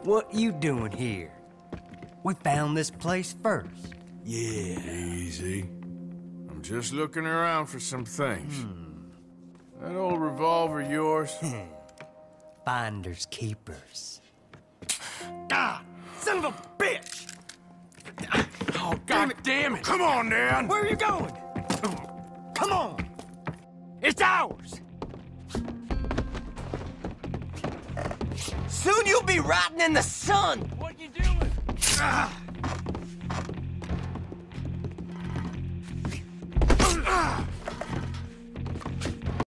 What you doing here? We found this place first. Yeah. Easy. I'm just looking around for some things. That old revolver yours? Finders keepers. Ah! Son of a bitch! Oh, God damn it! Come on, Dan! Where are you going? Come on! It's ours! Soon you'll be rotting in the sun! What you doing?